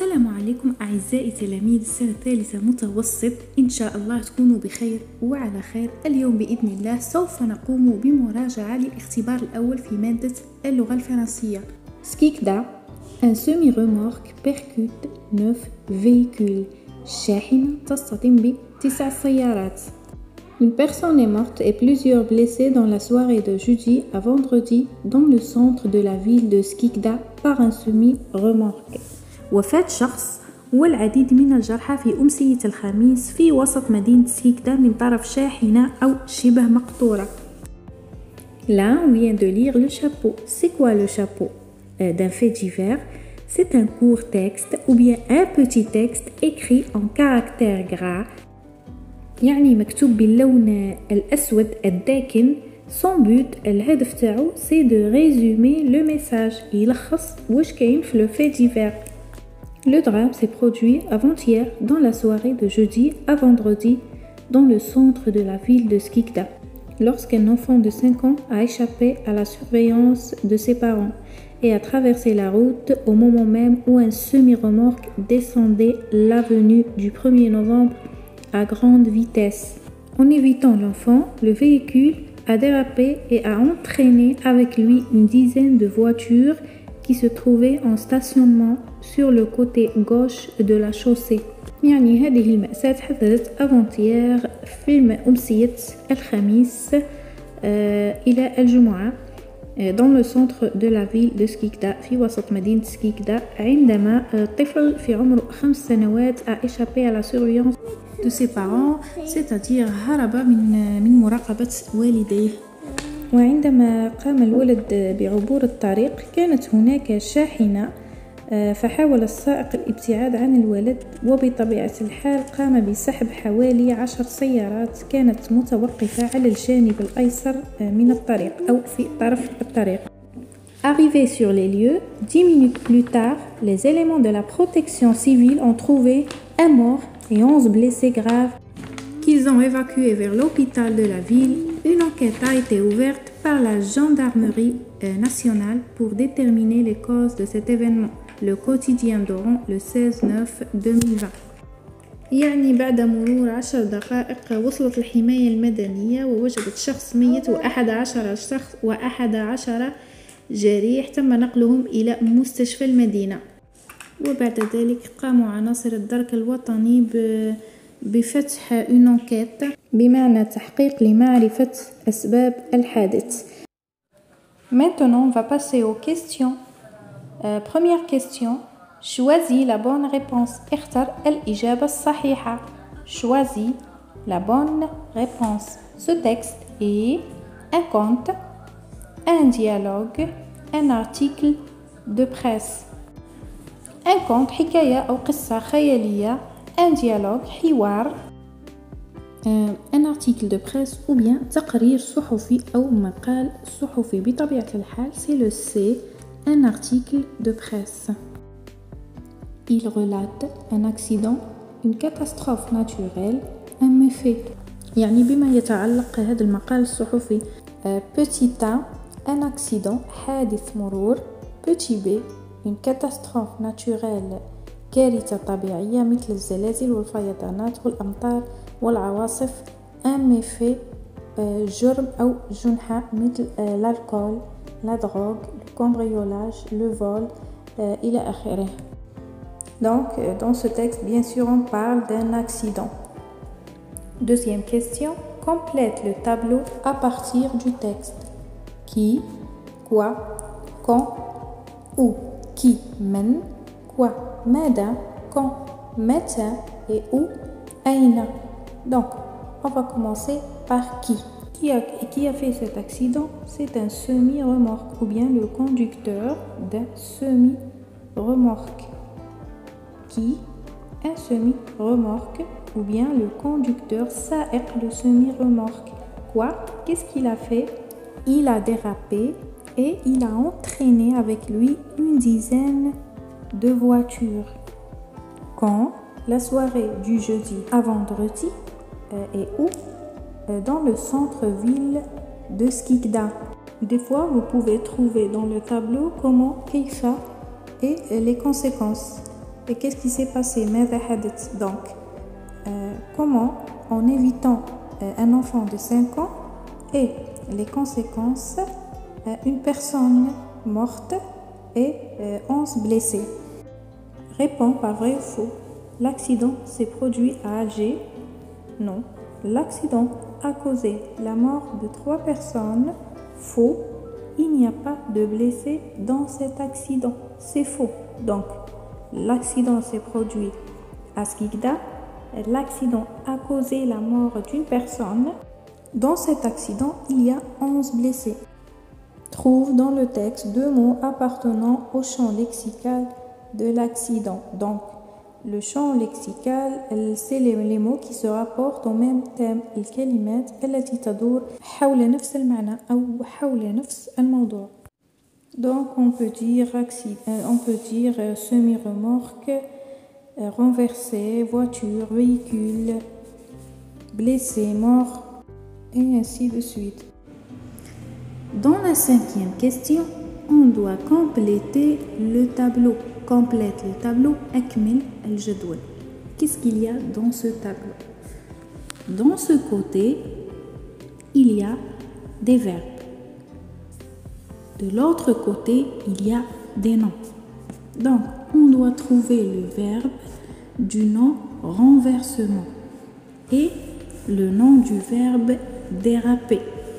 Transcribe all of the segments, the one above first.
السلام عليكم أعزائي تلاميذ السنة الثالثة متوسط، إن شاء الله تكونوا بخير وعلى خير. اليوم بإذن الله سوف نقوم بمراجعة للاختبار الأول في مادة اللغة الفرنسية. سكيكدا un semi-remorque percute 9 véhicules. الشاحنة تصطدم ب9 سيارات. Une personne est morte et plusieurs blessés dans la soirée de jeudi à vendredi dans le centre de la ville de Skikda par un semi-remorque. وفاة شخص والعديد من الجرحى في أمسية الخميس في وسط مدينة سكيكدا من طرف شاحنة أو شبه مقطورة. Là, on vient de lire le chapeau. C'est quoi le chapeau d'un fait divers? C'est un court texte ou bien un petit texte écrit en caractères gras. يعني مكتوب باللون الأسود الداكن. Son but, الهدف تاعو, c'est de résumer le message. يلخص واش كاين في le fait divers. Le drame s'est produit avant-hier dans la soirée de jeudi à vendredi dans le centre de la ville de Skikda, lorsqu'un enfant de 5 ans a échappé à la surveillance de ses parents et a traversé la route au moment même où un semi-remorque descendait l'avenue du 1er novembre à grande vitesse. En évitant l'enfant, le véhicule a dérapé et a entraîné avec lui une dizaine de voitures qui se trouvaient en stationnement sur le côté gauche de la chaussée. يعني هذه المأساة حدثت avant-hier في أمسية الخميس إلى الجمعة dans le centre de la ville de Skikda في وسط مدينة سكيكدا عندما طفل في عمر 5 سنوات a échappé à la surveillance de ses parents, c'est-à-dire هرب من مراقبة والديه. وعندما قام الولد بعبور الطريق كانت هناك شاحنة فحاول السائق الابتعاد عن الولد، وبطبيعة الحال قام بسحب حوالي 10 سيارات كانت متوقفة على الجانب الأيسر من الطريق أو في طرف الطريق. Arrivé sur les lieux, 10 minutes plus tard, les éléments de la protection civile ont trouvé un mort et 11 blessés graves qu'ils ont évacués vers l'hôpital de la ville. Une enquête a été ouverte par la gendarmerie nationale pour déterminer les causes de cet événement. Le quotidien d'Oran, le 16/9/2020. يعني بعد مرور 10 دقائق وصلت الحماية المدنية ووجدت شخص ميت و11 جريح تم نقلهم إلى مستشفى المدينة. وبعد ذلك قاموا عناصر الدرك الوطني بفتح une enquête بمعنى تحقيق لمعرفة أسباب الحادث. Maintenant, on va passer aux questions. Première question. Choisis la bonne réponse. اختر الإجابة الصحيحة. Choisis la bonne réponse. Ce texte est un conte, un dialogue, un article de presse. Un conte حكاية أو قصة خيالية. Un dialogue حوار. un article de presse ou bien تقرير صحفي أو مقال صحفي. بطبيعة الحال c'est le C, un article de presse. Il relate un accident, une catastrophe naturelle, un méfait. يعني بما يتعلق هذا المقال الصحفي. Petit A, un accident, حادث مرور. Petit B, une catastrophe naturelle, كارثة طبيعية مثل الزلازل والفيضانات والأمطار والعواصف. un méfait, جرم أو جنحة مثل l'alcool, la drogue, le cambriolage, le vol, إلى آخره. Donc, dans ce texte, bien sûr, on parle d'un accident. Deuxième question. Complète le tableau à partir du texte. Qui, quoi, quand, où. Qui, من, quoi, ماذا, quand, متى et où, أين. Donc, on va commencer par qui. Qui a fait cet accident? C'est un semi-remorque ou bien le conducteur d'un semi-remorque. Qui? Un semi-remorque ou bien le conducteur سائق le semi-remorque. Quoi? Qu'est-ce qu'il a fait? Il a dérapé et il a entraîné avec lui une dizaine de voitures. Quand? La soirée du jeudi à vendredi. Et où? Dans le centre-ville de Skikda. Des fois, vous pouvez trouver dans le tableau comment, kaifa et les conséquences. Et qu'est-ce qui s'est passé? Donc, comment, en évitant un enfant de 5 ans et les conséquences, une personne morte et 11 blessés? Réponds par vrai ou faux. L'accident s'est produit à Alger? Non. L'accident a causé la mort de 3 personnes? Faux. Il n'y a pas de blessés dans cet accident. C'est faux. Donc, l'accident s'est produit à Skikda. L'accident a causé la mort d'une personne. Dans cet accident, il y a 11 blessés. Trouve dans le texte 2 mots appartenant au champ lexical de l'accident. Donc, le champ lexical, c'est les mots qui se rapportent au même thème. الكلمات التي تدور حول نفس المعنى أو حول نفس الموضوع. Donc, on peut dire semi-remorque, renversé, voiture, véhicule, blessé, mort, et ainsi de suite. Dans la 5e question, on doit compléter le tableau. Complète le tableau. أكمل الجدول. Qu'est-ce qu'il y a dans ce tableau? Dans ce côté, il y a des verbes. De l'autre côté, il y a des noms. Donc, on doit trouver le verbe du nom renversement et le nom du verbe déraper.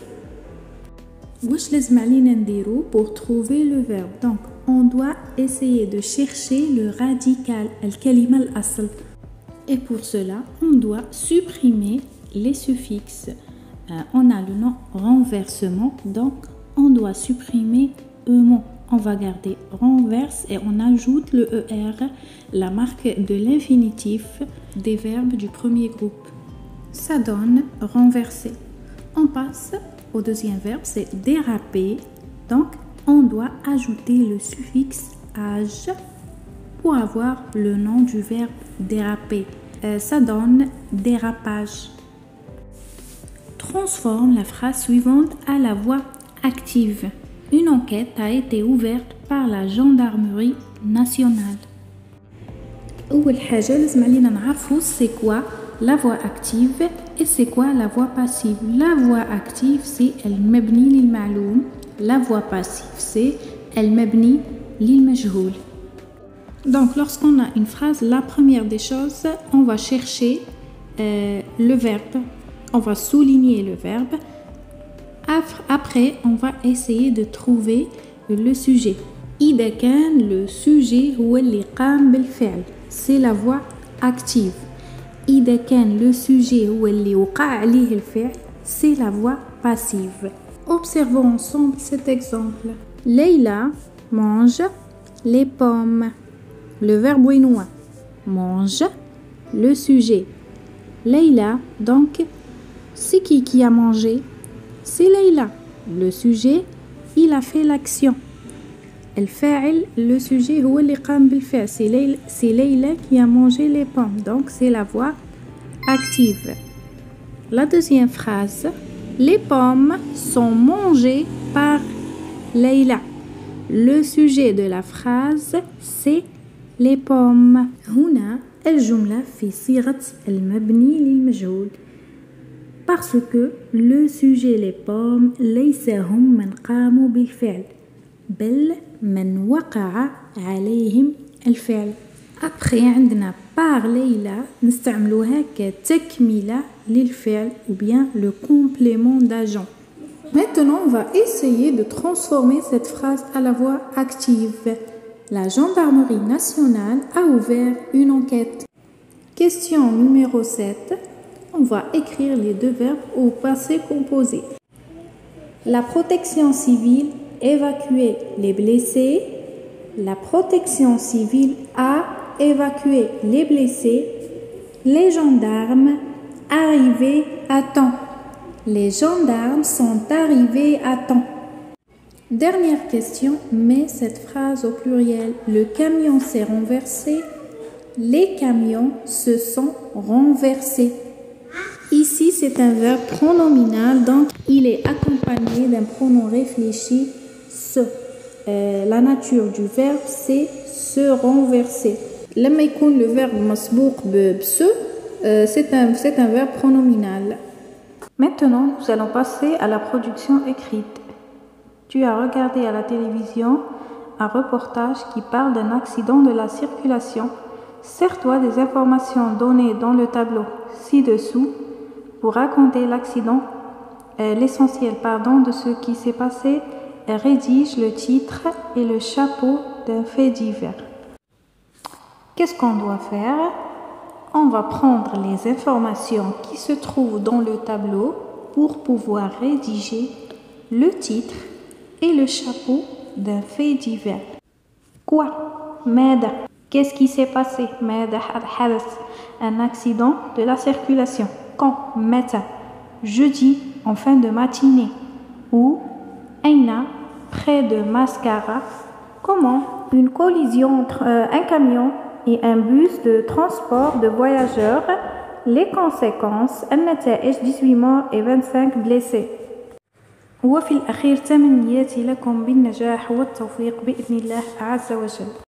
واش لازم علينا نديرو pour trouver le verbe? Donc, on doit essayer de chercher le radical, الكلمة الأصل. Et pour cela, on doit supprimer les suffixes. On a le nom renversement, donc on doit supprimer mot. On va garder renverse et on ajoute le ER, la marque de l'infinitif des verbes du premier groupe. Ça donne renverser. On passe au deuxième verbe, c'est déraper. Donc, on doit ajouter le suffixe age pour avoir le nom du verbe déraper. Ça donne dérapage. Transforme la phrase suivante à la voix active. Une enquête a été ouverte par la gendarmerie nationale. أول حاجة لازم علينا نعرفو c'est quoi la voix active et c'est quoi la voix passive. La voix active c'est المبني للمعلوم. La voix passive c'est المبني للمجهول. Donc lorsqu'on a une phrase, la première des choses, on va chercher le verbe. On va souligner le verbe. Après, on va essayer de trouver le sujet. إذا كان le sujet هو اللي قام بالفعل, c'est la voix active. إذا كان le sujet هو اللي وقع عليه الفعل, c'est la voix passive. Observons ensemble cet exemple. Leïla mange les pommes. Le verbe winoua mange, le sujet. Leïla, donc, c'est qui a mangé? C'est Leïla. Le sujet, il a fait l'action. الفاعل, le sujet هو اللي قام بالفعل. C'est Leïla qui a mangé les pommes. Donc, c'est la voix active. La deuxième phrase. Les pommes sont mangées par Leïla. Le sujet de la phrase, c'est les pommes. هنا الجملة في صيغة المبني للمجهول. Parce que le sujet les pommes ليس هم من قاموا بالفعل بل من وقع عليهم الفعل. Après عندنا par ليلى نستعملوها كتكملة للفعل ou bien le complément d'agent. Maintenant, on va essayer de transformer cette phrase à la voix active. La gendarmerie nationale a ouvert une enquête. Question numéro 7. On va écrire les deux verbes au passé composé. La protection civile évacuait les blessés. La protection civile a évacué les blessés. Les gendarmes arrivaient à temps. Les gendarmes sont arrivés à temps. Dernière question, mais cette phrase au pluriel. Le camion s'est renversé. Les camions se sont renversés. Ici, c'est un verbe pronominal, donc il est accompagné d'un pronom réfléchi, se. La nature du verbe, c'est se renverser. لما يكون le verbe مسبوق بce, c'est un verbe pronominal. Maintenant, nous allons passer à la production écrite. Tu as regardé à la télévision un reportage qui parle d'un accident de la circulation. Sers-toi des informations données dans le tableau ci-dessous pour raconter l'accident, l'essentiel de ce qui s'est passé. Rédige le titre et le chapeau d'un fait divers. Qu'est-ce qu'on doit faire? On va prendre les informations qui se trouvent dans le tableau pour pouvoir rédiger le titre et le chapeau d'un fait divers. Quoi? Mada. Qu'est-ce qui s'est passé? Mada hadath. Un accident de la circulation. Quand? Mata. Jeudi en fin de matinée. Ou Aina, près de Mascara. Comment? Une collision entre un camion et un bus de transport de voyageurs. Les conséquences, النتائج 18 morts et 25 blessés. وفي الأخير تمنياتي لكم بالنجاح والتوفيق بإذن الله عز وجل.